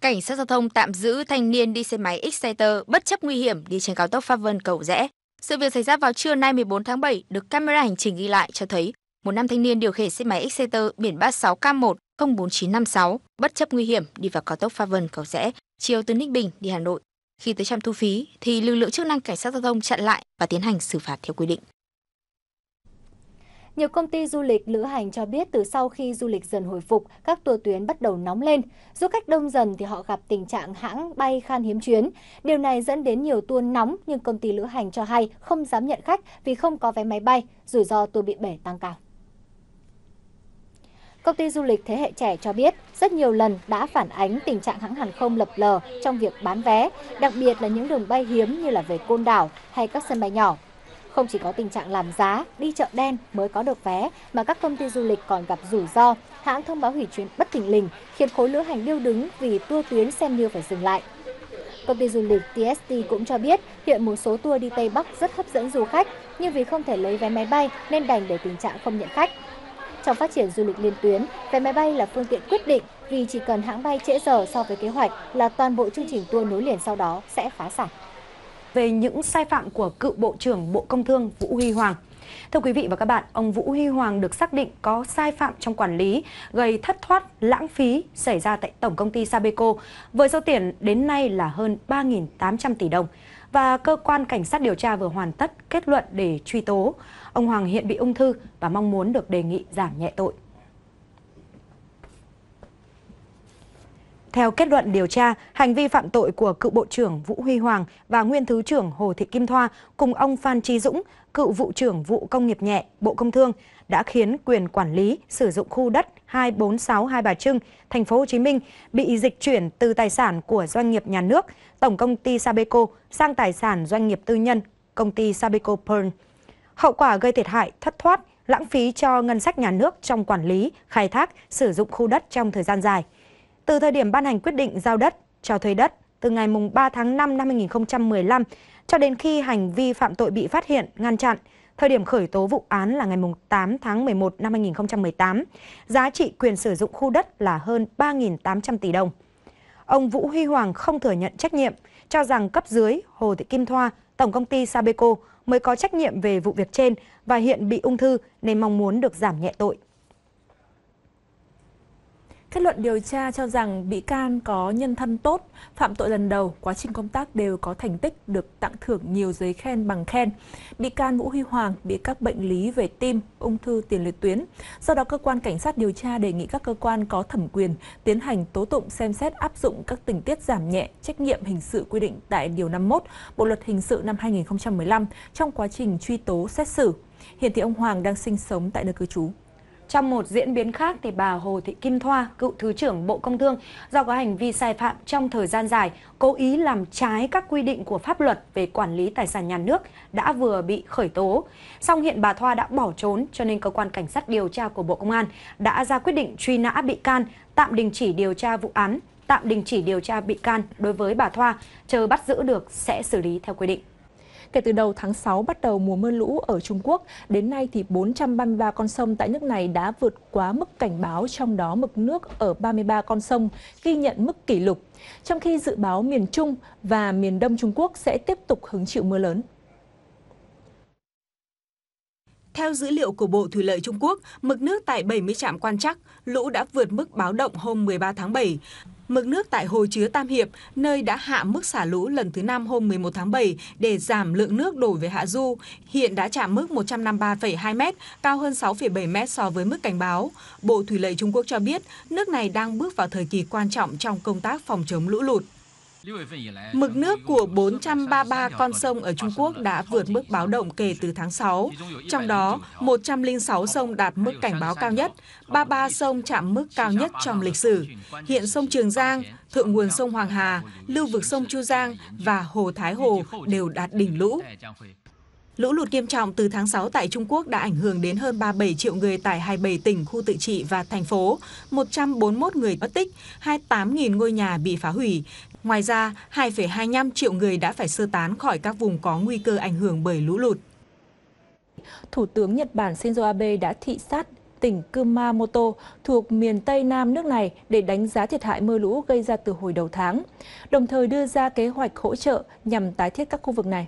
Cảnh sát giao thông tạm giữ thanh niên đi xe máy Exciter bất chấp nguy hiểm đi trên cao tốc Pháp Vân Cầu Giẽ. Sự việc xảy ra vào trưa nay 14 tháng 7 được camera hành trình ghi lại cho thấy một nam thanh niên điều khiển xe máy Exciter biển 36K1 04956 bất chấp nguy hiểm đi vào cao tốc Pháp Vân Cầu Giẽ chiều từ Ninh Bình đi Hà Nội. Khi tới trạm thu phí thì lực lượng chức năng cảnh sát giao thông chặn lại và tiến hành xử phạt theo quy định. Nhiều công ty du lịch lữ hành cho biết từ sau khi du lịch dần hồi phục, các tour tuyến bắt đầu nóng lên. Du khách đông dần thì họ gặp tình trạng hãng bay khan hiếm chuyến. Điều này dẫn đến nhiều tour nóng nhưng công ty lữ hành cho hay không dám nhận khách vì không có vé máy bay, rủi ro tour bị bể tăng cao. Công ty du lịch thế hệ trẻ cho biết rất nhiều lần đã phản ánh tình trạng hãng hàng không lập lờ trong việc bán vé, đặc biệt là những đường bay hiếm như là về Côn Đảo hay các sân bay nhỏ. Không chỉ có tình trạng làm giá, đi chợ đen mới có được vé, mà các công ty du lịch còn gặp rủi ro, hãng thông báo hủy chuyến bất thình lình, khiến khối lữ hành điêu đứng vì tour tuyến xem như phải dừng lại. Công ty du lịch TST cũng cho biết hiện một số tour đi Tây Bắc rất hấp dẫn du khách, nhưng vì không thể lấy vé máy bay nên đành để tình trạng không nhận khách. Trong phát triển du lịch liên tuyến, vé máy bay là phương tiện quyết định vì chỉ cần hãng bay trễ giờ so với kế hoạch là toàn bộ chương trình tour nối liền sau đó sẽ phá sản. Về những sai phạm của cựu Bộ trưởng Bộ Công Thương Vũ Huy Hoàng. Thưa quý vị và các bạn, ông Vũ Huy Hoàng được xác định có sai phạm trong quản lý, gây thất thoát, lãng phí xảy ra tại Tổng công ty Sabeco với số tiền đến nay là hơn 3.800 tỷ đồng. Và cơ quan cảnh sát điều tra vừa hoàn tất kết luận để truy tố. Ông Hoàng hiện bị ung thư và mong muốn được đề nghị giảm nhẹ tội. Theo kết luận điều tra, hành vi phạm tội của cựu Bộ trưởng Vũ Huy Hoàng và nguyên Thứ trưởng Hồ Thị Kim Thoa cùng ông Phan Chí Dũng, cựu Vụ trưởng Vụ Công nghiệp nhẹ, Bộ Công Thương đã khiến quyền quản lý sử dụng khu đất 246 Hai Bà Trưng, thành phố Hồ Chí Minh bị dịch chuyển từ tài sản của doanh nghiệp nhà nước, Tổng công ty Sabeco sang tài sản doanh nghiệp tư nhân, công ty Sabeco Pearl. Hậu quả gây thiệt hại, thất thoát, lãng phí cho ngân sách nhà nước trong quản lý, khai thác, sử dụng khu đất trong thời gian dài. Từ thời điểm ban hành quyết định giao đất, cho thuê đất từ ngày 3 tháng 5 năm 2015 cho đến khi hành vi phạm tội bị phát hiện, ngăn chặn, thời điểm khởi tố vụ án là ngày 8 tháng 11 năm 2018, giá trị quyền sử dụng khu đất là hơn 3.800 tỷ đồng. Ông Vũ Huy Hoàng không thừa nhận trách nhiệm, cho rằng cấp dưới Hồ Thị Kim Thoa, Tổng công ty Sabeco mới có trách nhiệm về vụ việc trên và hiện bị ung thư nên mong muốn được giảm nhẹ tội. Kết luận điều tra cho rằng bị can có nhân thân tốt, phạm tội lần đầu, quá trình công tác đều có thành tích được tặng thưởng nhiều giấy khen bằng khen. Bị can Vũ Huy Hoàng bị các bệnh lý về tim, ung thư tiền liệt tuyến. Do đó, cơ quan cảnh sát điều tra đề nghị các cơ quan có thẩm quyền tiến hành tố tụng xem xét áp dụng các tình tiết giảm nhẹ trách nhiệm hình sự quy định tại Điều 51 Bộ Luật Hình sự năm 2015 trong quá trình truy tố xét xử. Hiện thì ông Hoàng đang sinh sống tại nơi cư trú. Trong một diễn biến khác, thì bà Hồ Thị Kim Thoa, cựu Thứ trưởng Bộ Công Thương, do có hành vi sai phạm trong thời gian dài, cố ý làm trái các quy định của pháp luật về quản lý tài sản nhà nước đã vừa bị khởi tố. Song hiện bà Thoa đã bỏ trốn, cho nên cơ quan cảnh sát điều tra của Bộ Công an đã ra quyết định truy nã bị can, tạm đình chỉ điều tra vụ án, tạm đình chỉ điều tra bị can đối với bà Thoa, chờ bắt giữ được sẽ xử lý theo quy định. Kể từ đầu tháng 6 bắt đầu mùa mưa lũ ở Trung Quốc, đến nay thì 433 con sông tại nước này đã vượt quá mức cảnh báo, trong đó mực nước ở 33 con sông ghi nhận mức kỷ lục, trong khi dự báo miền Trung và miền Đông Trung Quốc sẽ tiếp tục hứng chịu mưa lớn. Theo dữ liệu của Bộ Thủy lợi Trung Quốc, mực nước tại 70 trạm quan trắc, lũ đã vượt mức báo động hôm 13 tháng 7. Mực nước tại hồ chứa Tam Hiệp, nơi đã hạ mức xả lũ lần thứ 5 hôm 11 tháng 7 để giảm lượng nước đổ về hạ du, hiện đã chạm mức 153,2 m, cao hơn 6,7 m so với mức cảnh báo. Bộ Thủy lợi Trung Quốc cho biết, nước này đang bước vào thời kỳ quan trọng trong công tác phòng chống lũ lụt. Mực nước của 433 con sông ở Trung Quốc đã vượt mức báo động kể từ tháng 6. Trong đó, 106 sông đạt mức cảnh báo cao nhất, 33 sông chạm mức cao nhất trong lịch sử. Hiện sông Trường Giang, thượng nguồn sông Hoàng Hà, lưu vực sông Chu Giang và hồ Thái Hồ đều đạt đỉnh lũ. Lũ lụt nghiêm trọng từ tháng 6 tại Trung Quốc đã ảnh hưởng đến hơn 37 triệu người tại 27 tỉnh, khu tự trị và thành phố, 141 người mất tích, 28.000 ngôi nhà bị phá hủy. Ngoài ra, 2,25 triệu người đã phải sơ tán khỏi các vùng có nguy cơ ảnh hưởng bởi lũ lụt. Thủ tướng Nhật Bản Shinzo Abe đã thị sát tỉnh Kumamoto thuộc miền Tây Nam nước này để đánh giá thiệt hại mưa lũ gây ra từ hồi đầu tháng, đồng thời đưa ra kế hoạch hỗ trợ nhằm tái thiết các khu vực này.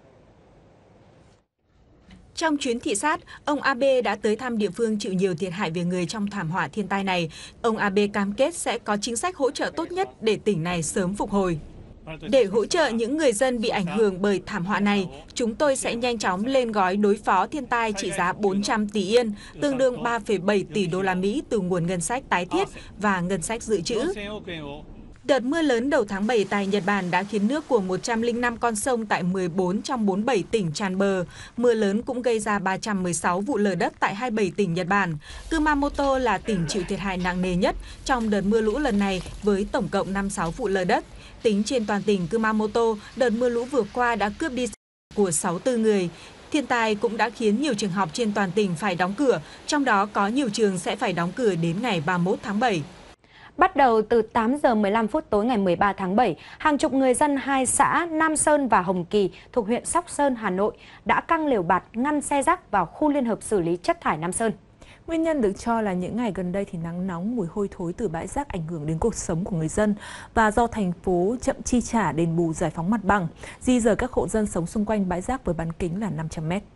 Trong chuyến thị sát, ông Abe đã tới thăm địa phương chịu nhiều thiệt hại về người trong thảm họa thiên tai này. Ông Abe cam kết sẽ có chính sách hỗ trợ tốt nhất để tỉnh này sớm phục hồi. Để hỗ trợ những người dân bị ảnh hưởng bởi thảm họa này, chúng tôi sẽ nhanh chóng lên gói đối phó thiên tai trị giá 400 tỷ yên, tương đương 3,7 tỷ đô la Mỹ từ nguồn ngân sách tái thiết và ngân sách dự trữ. Đợt mưa lớn đầu tháng 7 tại Nhật Bản đã khiến nước của 105 con sông tại 14 trong 47 tỉnh tràn bờ. Mưa lớn cũng gây ra 316 vụ lở đất tại 27 tỉnh Nhật Bản. Kumamoto là tỉnh chịu thiệt hại nặng nề nhất trong đợt mưa lũ lần này với tổng cộng 56 vụ lở đất. Tính trên toàn tỉnh Kumamoto, đợt mưa lũ vừa qua đã cướp đi của 64 người. Thiên tai cũng đã khiến nhiều trường học trên toàn tỉnh phải đóng cửa, trong đó có nhiều trường sẽ phải đóng cửa đến ngày 31 tháng 7. Bắt đầu từ 8 giờ 15 phút tối ngày 13 tháng 7, hàng chục người dân hai xã Nam Sơn và Hồng Kỳ thuộc huyện Sóc Sơn, Hà Nội đã căng lều bạt ngăn xe rác vào khu liên hợp xử lý chất thải Nam Sơn. Nguyên nhân được cho là những ngày gần đây thì nắng nóng, mùi hôi thối từ bãi rác ảnh hưởng đến cuộc sống của người dân và do thành phố chậm chi trả đền bù giải phóng mặt bằng, di dời các hộ dân sống xung quanh bãi rác với bán kính là 500 m.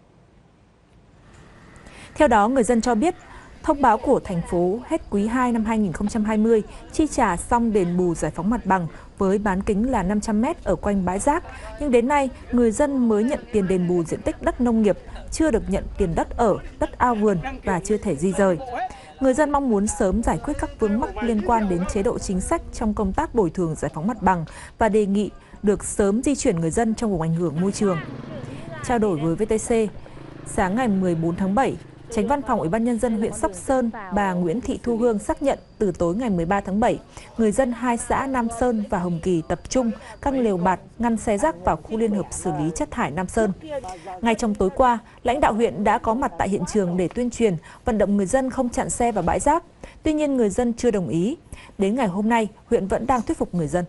Theo đó, người dân cho biết, thông báo của thành phố hết quý 2 năm 2020 chi trả xong đền bù giải phóng mặt bằng với bán kính là 500 m ở quanh bãi rác, nhưng đến nay người dân mới nhận tiền đền bù diện tích đất nông nghiệp, chưa được nhận tiền đất ở, đất ao vườn và chưa thể di rời. Người dân mong muốn sớm giải quyết các vướng mắc liên quan đến chế độ chính sách trong công tác bồi thường giải phóng mặt bằng và đề nghị được sớm di chuyển người dân trong vùng ảnh hưởng môi trường. Trao đổi với VTC, sáng ngày 14 tháng 7, Chánh Văn phòng Ủy ban Nhân dân huyện Sóc Sơn, bà Nguyễn Thị Thu Hương xác nhận từ tối ngày 13 tháng 7, người dân hai xã Nam Sơn và Hồng Kỳ tập trung căng lều bạt ngăn xe rác vào khu liên hợp xử lý chất thải Nam Sơn. Ngay trong tối qua, lãnh đạo huyện đã có mặt tại hiện trường để tuyên truyền, vận động người dân không chặn xe vào bãi rác. Tuy nhiên, người dân chưa đồng ý. Đến ngày hôm nay, huyện vẫn đang thuyết phục người dân.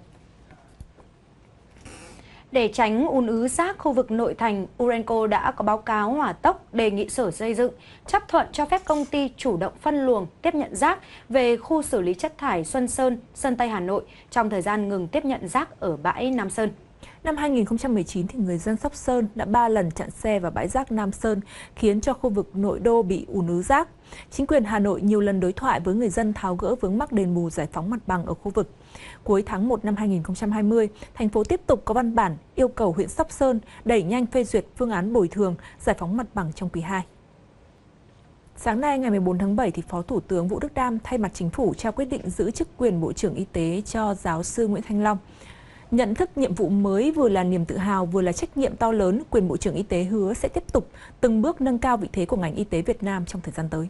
Để tránh ùn ứ rác khu vực nội thành, Urenco đã có báo cáo hỏa tốc đề nghị Sở Xây dựng chấp thuận cho phép công ty chủ động phân luồng tiếp nhận rác về khu xử lý chất thải Xuân Sơn, Sơn Tây Hà Nội trong thời gian ngừng tiếp nhận rác ở bãi Nam Sơn. Năm 2019, thì người dân Sóc Sơn đã 3 lần chặn xe vào bãi rác Nam Sơn, khiến cho khu vực nội đô bị ùn ứ rác. Chính quyền Hà Nội nhiều lần đối thoại với người dân tháo gỡ vướng mắc đền bù giải phóng mặt bằng ở khu vực. Cuối tháng 1 năm 2020, thành phố tiếp tục có văn bản yêu cầu huyện Sóc Sơn đẩy nhanh phê duyệt phương án bồi thường giải phóng mặt bằng trong quý 2. Sáng nay ngày 14 tháng 7, thì Phó Thủ tướng Vũ Đức Đam thay mặt Chính phủ trao quyết định giữ chức quyền Bộ trưởng Y tế cho giáo sư Nguyễn Thanh Long. Nhận thức nhiệm vụ mới vừa là niềm tự hào, vừa là trách nhiệm to lớn, quyền Bộ trưởng Y tế hứa sẽ tiếp tục từng bước nâng cao vị thế của ngành y tế Việt Nam trong thời gian tới.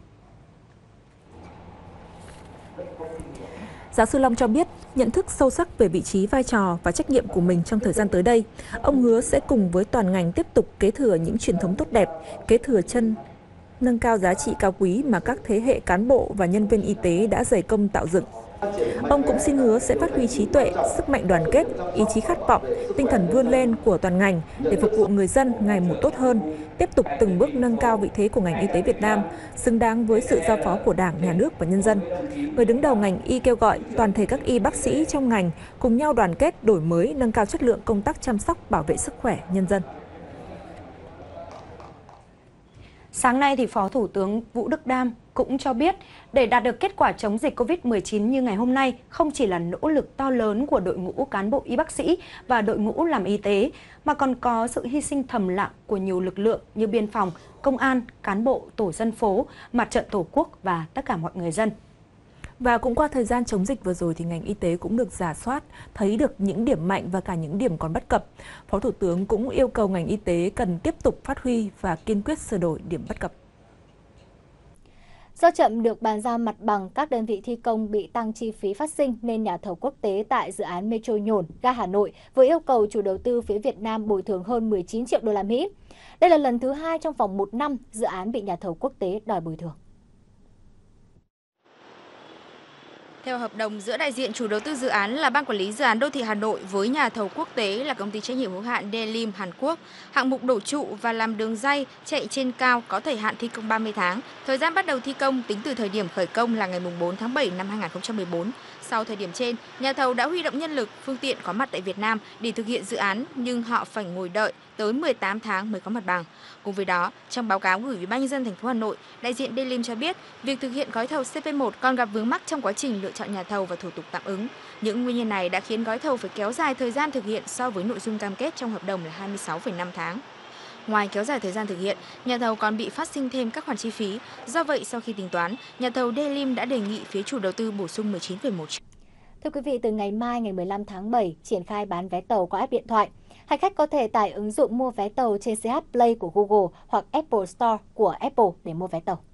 Giáo sư Long cho biết, nhận thức sâu sắc về vị trí, vai trò và trách nhiệm của mình trong thời gian tới đây, ông hứa sẽ cùng với toàn ngành tiếp tục kế thừa những truyền thống tốt đẹp, kế thừa nâng cao giá trị cao quý mà các thế hệ cán bộ và nhân viên y tế đã dày công tạo dựng. Ông cũng xin hứa sẽ phát huy trí tuệ, sức mạnh đoàn kết, ý chí khát vọng, tinh thần vươn lên của toàn ngành để phục vụ người dân ngày một tốt hơn, tiếp tục từng bước nâng cao vị thế của ngành y tế Việt Nam, xứng đáng với sự giao phó của Đảng, Nhà nước và nhân dân. Người đứng đầu ngành y kêu gọi toàn thể các y bác sĩ trong ngành cùng nhau đoàn kết, đổi mới, nâng cao chất lượng công tác chăm sóc, bảo vệ sức khỏe nhân dân. Sáng nay, thì Phó Thủ tướng Vũ Đức Đam cũng cho biết, để đạt được kết quả chống dịch COVID-19 như ngày hôm nay không chỉ là nỗ lực to lớn của đội ngũ cán bộ y bác sĩ và đội ngũ làm y tế, mà còn có sự hy sinh thầm lặng của nhiều lực lượng như biên phòng, công an, cán bộ, tổ dân phố, mặt trận Tổ quốc và tất cả mọi người dân. Và cũng qua thời gian chống dịch vừa rồi, thì ngành y tế cũng được rà soát, thấy được những điểm mạnh và cả những điểm còn bất cập. Phó Thủ tướng cũng yêu cầu ngành y tế cần tiếp tục phát huy và kiên quyết sửa đổi điểm bất cập. Do chậm được bàn giao mặt bằng, các đơn vị thi công bị tăng chi phí phát sinh nên nhà thầu quốc tế tại dự án Metro Nhổn, ga Hà Nội vừa yêu cầu chủ đầu tư phía Việt Nam bồi thường hơn 19 triệu đô la Mỹ. Đây là lần thứ 2 trong vòng 1 năm dự án bị nhà thầu quốc tế đòi bồi thường. Theo hợp đồng giữa đại diện chủ đầu tư dự án là Ban Quản lý Dự án Đô thị Hà Nội với nhà thầu quốc tế là Công ty trách nhiệm hữu hạn Delim Hàn Quốc, hạng mục đổ trụ và làm đường ray chạy trên cao có thời hạn thi công 30 tháng. Thời gian bắt đầu thi công tính từ thời điểm khởi công là ngày 4 tháng 7 năm 2014. Sau thời điểm trên, nhà thầu đã huy động nhân lực, phương tiện có mặt tại Việt Nam để thực hiện dự án, nhưng họ phải ngồi đợi tới 18 tháng mới có mặt bằng. Cùng với đó, trong báo cáo gửi Ủy ban nhân dân thành phố Hà Nội, đại diện Delim cho biết, việc thực hiện gói thầu CP1 còn gặp vướng mắc trong quá trình lựa chọn nhà thầu và thủ tục tạm ứng. Những nguyên nhân này đã khiến gói thầu phải kéo dài thời gian thực hiện so với nội dung cam kết trong hợp đồng là 26,5 tháng. Ngoài kéo dài thời gian thực hiện, nhà thầu còn bị phát sinh thêm các khoản chi phí. Do vậy, sau khi tính toán, nhà thầu Delim đã đề nghị phía chủ đầu tư bổ sung 19,1 triệu. Thưa quý vị, từ ngày mai ngày 15 tháng 7 triển khai bán vé tàu qua app điện thoại. Hành khách có thể tải ứng dụng mua vé tàu trên CH Play của Google hoặc Apple Store của Apple để mua vé tàu.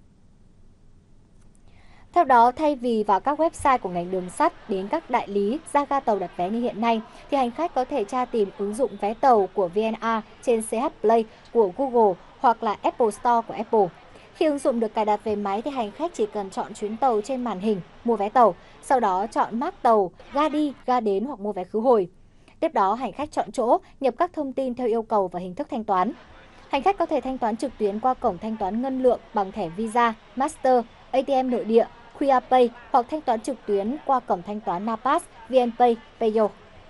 Theo đó, thay vì vào các website của ngành đường sắt đến các đại lý ra ga tàu đặt vé như hiện nay, thì hành khách có thể tra tìm ứng dụng vé tàu của VNA trên CH Play của Google hoặc là Apple Store của Apple. Khi ứng dụng được cài đặt về máy thì hành khách chỉ cần chọn chuyến tàu trên màn hình, mua vé tàu, sau đó chọn mác tàu, ga đi, ga đến hoặc mua vé khứ hồi. Tiếp đó, hành khách chọn chỗ, nhập các thông tin theo yêu cầu và hình thức thanh toán. Hành khách có thể thanh toán trực tuyến qua cổng thanh toán ngân lượng bằng thẻ Visa, Master, ATM nội địa, QR Pay hoặc thanh toán trực tuyến qua cổng thanh toán Napas, VNPay, Payo.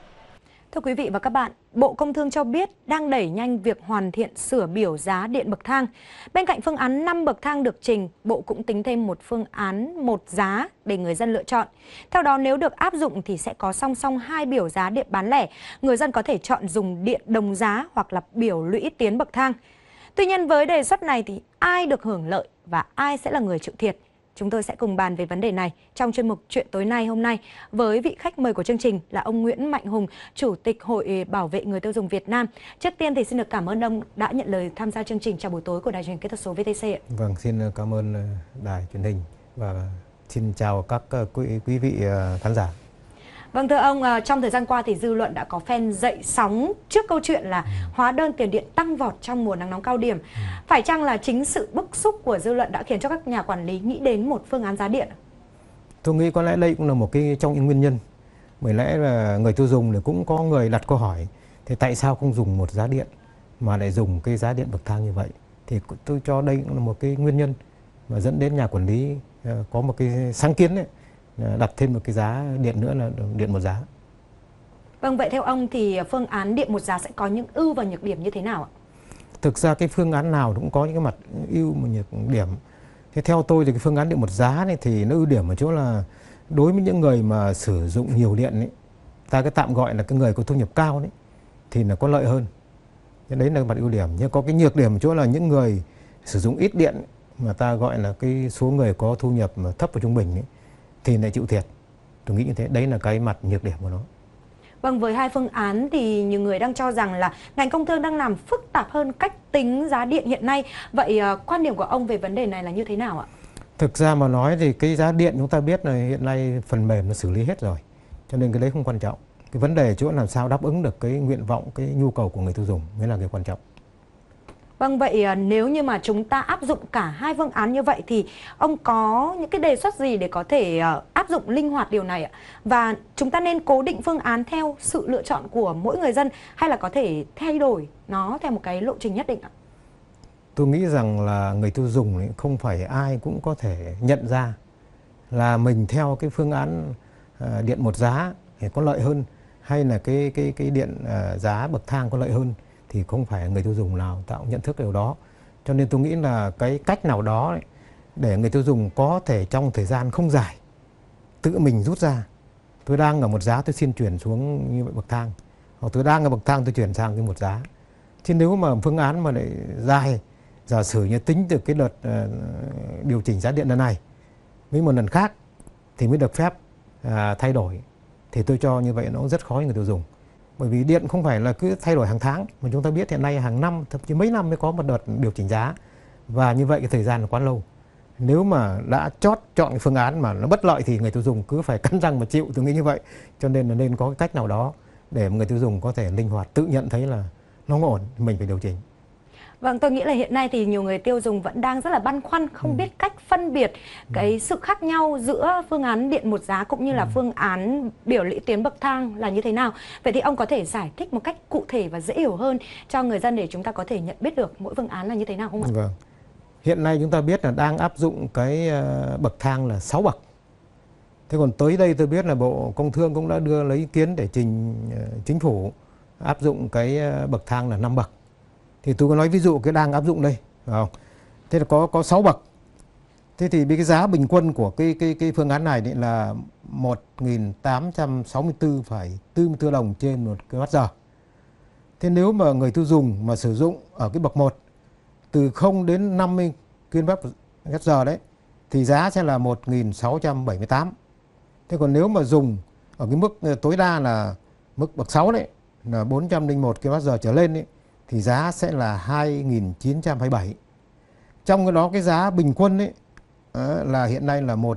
Thưa quý vị và các bạn, Bộ Công Thương cho biết đang đẩy nhanh việc hoàn thiện sửa biểu giá điện bậc thang. Bên cạnh phương án 5 bậc thang được trình, Bộ cũng tính thêm một phương án 1 giá để người dân lựa chọn. Theo đó, nếu được áp dụng thì sẽ có song song 2 biểu giá điện bán lẻ. Người dân có thể chọn dùng điện đồng giá hoặc là biểu lũy tiến bậc thang. Tuy nhiên, với đề xuất này thì ai được hưởng lợi và ai sẽ là người chịu thiệt? Chúng tôi sẽ cùng bàn về vấn đề này trong chuyên mục Chuyện tối nay hôm nay với vị khách mời của chương trình là ông Nguyễn Mạnh Hùng, Chủ tịch Hội Bảo vệ Người tiêu dùng Việt Nam. Trước tiên thì xin được cảm ơn ông đã nhận lời tham gia chương trình chào buổi tối của Đài truyền hình kỹ thuật số VTC ạ. Vâng, xin cảm ơn đài truyền hình và xin chào các quý vị khán giả. Vâng, thưa ông, trong thời gian qua thì dư luận đã có phen dậy sóng trước câu chuyện là hóa đơn tiền điện tăng vọt trong mùa nắng nóng cao điểm. Phải chăng là chính sự bức xúc của dư luận đã khiến cho các nhà quản lý nghĩ đến một phương án giá điện? Tôi nghĩ có lẽ đây cũng là một trong những nguyên nhân. Bởi lẽ là người tiêu dùng thì cũng có người đặt câu hỏi, thì tại sao không dùng một giá điện mà lại dùng cái giá điện bậc thang như vậy? Thì tôi cho đây cũng là một cái nguyên nhân mà dẫn đến nhà quản lý có một cái sáng kiến đấy, đặt thêm một cái giá điện nữa là điện một giá. Vâng, vậy theo ông thì phương án điện một giá sẽ có những ưu và nhược điểm như thế nào ạ? Thực ra cái phương án nào cũng có những cái mặt ưu và nhược điểm. Thế theo tôi thì cái phương án điện một giá này thì nó ưu điểm ở chỗ là đối với những người mà sử dụng nhiều điện ấy, ta cái tạm gọi là cái người có thu nhập cao đấy, thì là có lợi hơn. Thế đấy là mặt ưu điểm. Nhưng có cái nhược điểm ở chỗ là những người sử dụng ít điện mà ta gọi là cái số người có thu nhập thấp và trung bình ấy, thì lại chịu thiệt. Tôi nghĩ như thế, đấy là cái mặt nhược điểm của nó. Vâng, với hai phương án thì nhiều người đang cho rằng là ngành công thương đang làm phức tạp hơn cách tính giá điện hiện nay. Vậy quan điểm của ông về vấn đề này là như thế nào ạ? Thực ra mà nói thì cái giá điện chúng ta biết là hiện nay phần mềm nó xử lý hết rồi. Cho nên cái đấy không quan trọng. Cái vấn đề chỗ làm sao đáp ứng được cái nguyện vọng, cái nhu cầu của người tiêu dùng mới là cái quan trọng. Vâng, vậy nếu như mà chúng ta áp dụng cả hai phương án như vậy thì ông có những cái đề xuất gì để có thể áp dụng linh hoạt điều này ạ? Và chúng ta nên cố định phương án theo sự lựa chọn của mỗi người dân hay là có thể thay đổi nó theo một cái lộ trình nhất định ạ? Tôi nghĩ rằng là người tiêu dùng ấy, không phải ai cũng có thể nhận ra là mình theo cái phương án điện một giá thì có lợi hơn hay là cái điện giá bậc thang có lợi hơn, thì không phải người tiêu dùng nào tạo nhận thức điều đó. Cho nên tôi nghĩ là cái cách nào đó ấy, để người tiêu dùng có thể trong thời gian không dài tự mình rút ra, tôi đang ở một giá tôi xin chuyển xuống như vậy bậc thang, hoặc tôi đang ở bậc thang tôi chuyển sang cái một giá. Chứ nếu mà phương án mà lại dài, giả sử như tính từ cái đợt điều chỉnh giá điện lần này với một lần khác thì mới được phép thay đổi, thì tôi cho như vậy nó rất khó cho người tiêu dùng. Bởi vì điện không phải là cứ thay đổi hàng tháng, mà chúng ta biết hiện nay hàng năm, thậm chí mấy năm mới có một đợt điều chỉnh giá. Và như vậy cái thời gian là quá lâu. Nếu mà đã chọn cái phương án mà nó bất lợi thì người tiêu dùng cứ phải cắn răng mà chịu, tôi nghĩ như vậy. Cho nên là nên có cái cách nào đó để người tiêu dùng có thể linh hoạt tự nhận thấy là nó ổn, mình phải điều chỉnh. Vâng, tôi nghĩ là hiện nay thì nhiều người tiêu dùng vẫn đang rất là băn khoăn, không biết cách phân biệt cái sự khác nhau giữa phương án điện một giá cũng như là phương án biểu lũy tiến bậc thang là như thế nào. Vậy thì ông có thể giải thích một cách cụ thể và dễ hiểu hơn cho người dân để chúng ta có thể nhận biết được mỗi phương án là như thế nào không ạ? Vâng. Hiện nay chúng ta biết là đang áp dụng cái bậc thang là 6 bậc. Thế còn tới đây tôi biết là Bộ Công Thương cũng đã đưa lấy ý kiến để trình Chính phủ áp dụng cái bậc thang là 5 bậc. Thì tôi có nói ví dụ cái đang áp dụng đây, phải không? Thế là có 6 bậc. Thế thì cái giá bình quân của cái phương án này là 1.864,44 đồng trên 1 kWh. Thế nếu mà người tiêu dùng mà sử dụng ở cái bậc 1 từ 0 đến 50 kWh đấy thì giá sẽ là 1.678. Thế còn nếu mà dùng ở cái mức tối đa là mức bậc 6 đấy là 401 kWh trở lên đấy thì giá sẽ là 2.927. Trong cái đó cái giá bình quân ấy là hiện nay là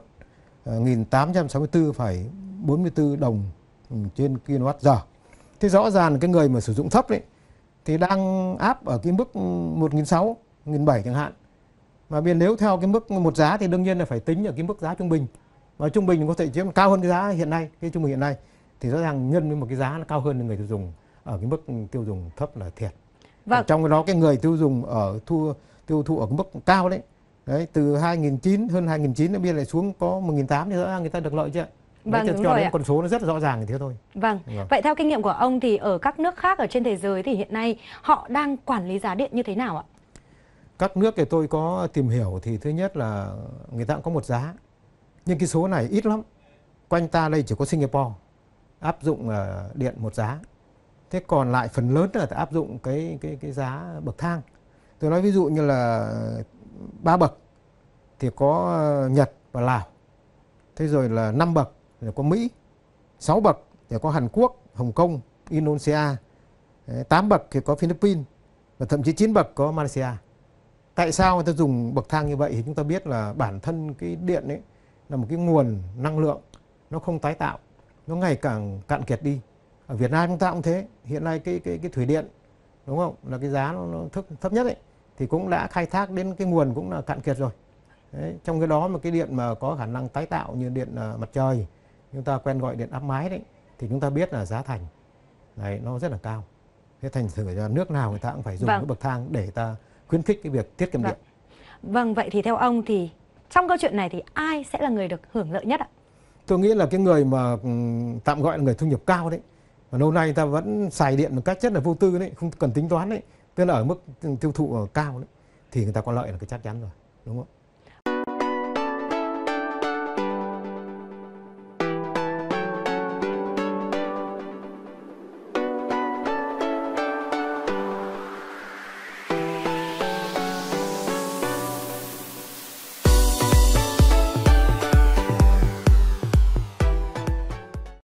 1.864,44 đồng trên kWh. Thế rõ ràng cái người mà sử dụng thấp đấy thì đang áp ở cái mức 1.600, 1.700 chẳng hạn. Mà nếu theo cái mức một giá thì đương nhiên là phải tính ở cái mức giá trung bình. Và trung bình có thể chiếm cao hơn cái giá hiện nay, cái trung bình hiện nay thì rõ ràng nhân với một cái giá nó cao hơn người tiêu dùng ở cái mức tiêu dùng thấp là thiệt. Vâng. Trong cái đó cái người tiêu dùng ở tiêu thụ ở cái mức cao đấy, từ 2.900 hơn 2.900 nó biên lại xuống có 1.800 thì rõ ràng người ta được lợi chứ. Vâng, đúng rồi ạ. Con số nó rất rõ ràng như thế thôi. Vâng. Vậy theo kinh nghiệm của ông thì ở các nước khác ở trên thế giới thì hiện nay họ đang quản lý giá điện như thế nào ạ? Các nước thì tôi có tìm hiểu thì thứ nhất là người ta cũng có một giá. Nhưng cái số này ít lắm. Quanh ta đây chỉ có Singapore áp dụng điện một giá. Thế còn lại phần lớn là áp dụng cái giá bậc thang. Tôi nói ví dụ như là 3 bậc thì có Nhật và Lào. Thế rồi là 5 bậc thì có Mỹ, 6 bậc thì có Hàn Quốc, Hồng Kông, Indonesia, 8 bậc thì có Philippines và thậm chí 9 bậc có Malaysia. Tại sao người ta dùng bậc thang như vậy thì chúng ta biết là bản thân cái điện ấy là một cái nguồn năng lượng nó không tái tạo, nó ngày càng cạn kiệt đi. Ở Việt Nam chúng ta cũng thế, hiện nay cái thủy điện đúng không, là cái giá nó thấp nhất ấy thì cũng đã khai thác đến cái nguồn cũng là cạn kiệt rồi. Đấy, trong cái đó mà cái điện mà có khả năng tái tạo như điện mặt trời, chúng ta quen gọi điện áp mái đấy, thì chúng ta biết là giá thành này nó rất là cao. Thế thành thử ra nước nào người ta cũng phải dùng cái bậc thang để ta khuyến khích cái việc tiết kiệm điện. Vâng, vậy thì theo ông thì trong câu chuyện này thì ai sẽ là người được hưởng lợi nhất ạ? Tôi nghĩ là cái người mà tạm gọi là người thu nhập cao đấy, mà lâu nay người ta vẫn xài điện một cách rất là vô tư đấy, không cần tính toán đấy, tức là ở mức tiêu thụ cao đấy, thì người ta có lợi là cái chắc chắn rồi, đúng không?